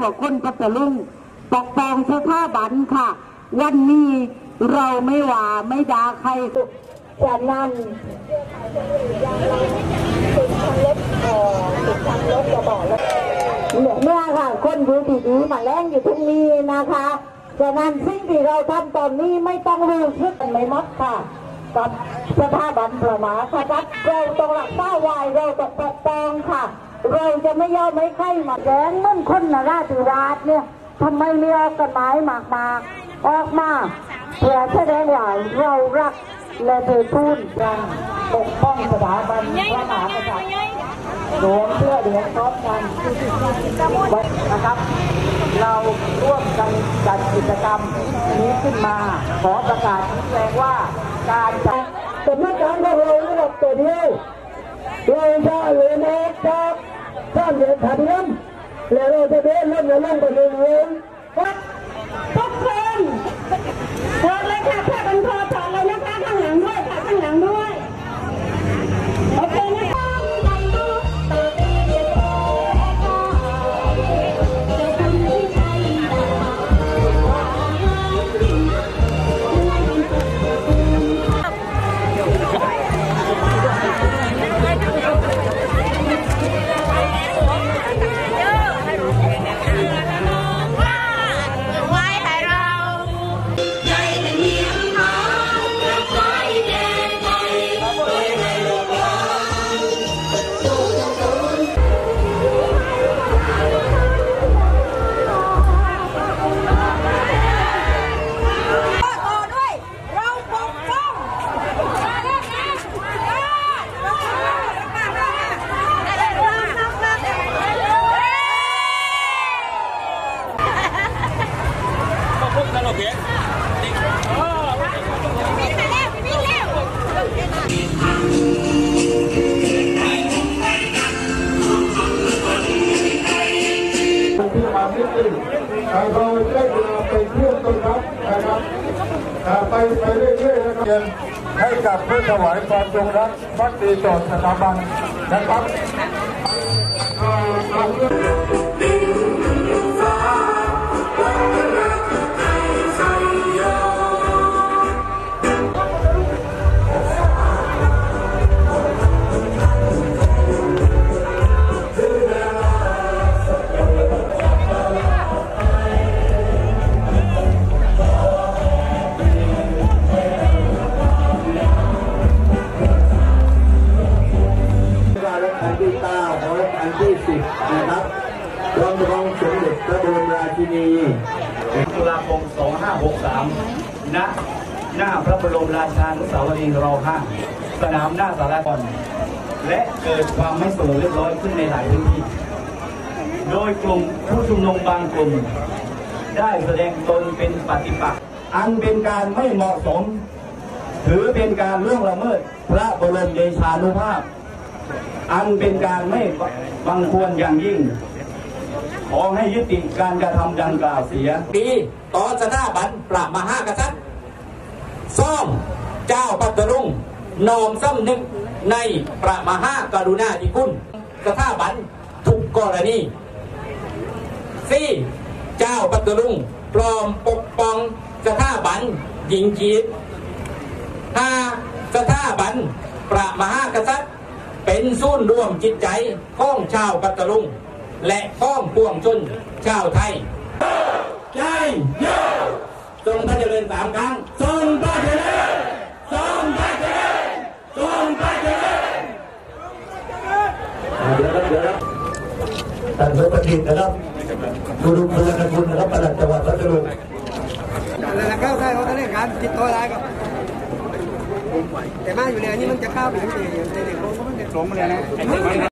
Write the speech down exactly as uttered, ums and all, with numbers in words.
วกคนพัทลุงปกป้องสถาบันค่ะวันนี้เราไม่ว่าไม่ด่าใครฉะนั้นติดทางเล็บเอ่อติดทางเล็บจะบอกแล้วเนี่ยค่ะคนอยู่ดีๆมาแล้งอยู่ตรงนี้นะคะฉะนั้นสิ่งที่เราทำตอนนี้ไม่ต้องรู้สึกไม่มัดค่ะกับสถาบันพระมหากษัตริย์เราต้องรักษาไว้เราต้องปกป้องค่ะเราจะไม่ยอมไม่ใครมาแย้งเหมือนคนนราธิวาสเนี่ยทำไมไม่ออกกฎหมายมากๆออกมาเพื่อแสดงว่าเรารักและเธอพูดกันปกป้องสถาบันพระมหากษัตริย์รวมเพื่อเดือดร้อนกันนะครับเราร่วมกันจัดกิจกรรมนี้ขึ้นมาขอประกาศชี้แจงว่าการจัดเป็นนักการของเราระดับตัวเดียวเราจะเรียนรู้จากสร้างเรียนทะเบียนแล้วเราจะเดินเล่นเล่นไปเรื่อยๆทุกคนถอดเลยค่ะถ้าเป็นพอถอดเลยนะคะข้างหลังด้วยค่ะข้างหลังด้วยโอเคนะคะเราได้เวลาไปเที่ยวต้นรับนะครับไปไปเรื่อยๆนะครับให้กับเพื่อถวายความจงรักภักดีต่อสถาบันนะครับอันที่สิบนะครับรองรองสมเด็จพระบรมราชินีตุลาคมสองห้าหกสามณหน้าพระบรมราชานุสาวรีย์รห้าสนามหน้าสารกลและเกิดความไม่สงบเรียบร้อยขึ้นในหลายพื้นที่โดยกลุ่มผู้ชุมนุมบางกลุ่มได้แสดงตนเป็นปฏิปักษ์อันเป็นการไม่เหมาะสมถือเป็นการล่วงละเมิดพระบรมเดชานุภาพอันเป็นการไม่บังควรอย่างยิ่งขอให้ยุติการกระทำดังกล่าวเสียปีต่อสถาบันพระมหากษัตริย์ซ่อมเจ้าพัทลุงนอมสำนึกในพระมหากรุณาธิคุณสถาบันทุกกรณีสี่เจ้าพัทลุงพร้อมปกป้องสถาบันหญิงจีบห้าสถาบันพระมหากษัตริย์เป็นศูนย์รวมจิตใจของชาวพัทลุงและของปวงชนชาวไทยใจโยทรงพระเจริญสามครั้งทรงพระเจริญทรงพระเจริญทรงพระเจริญเดี๋ยวครับเดี๋ยวครับท่านสมบัตินะครับกุลุพลนคุณนะครับประหลัดจังหวัดพัทลุงแล้วเข้าใช่เขาจะเล่นการติดต่อได้ครับแต่มาอยู่ในนี้มันจะเข้าไปอยู่ในในในโรงก็มันจะหลงมาเลยนะ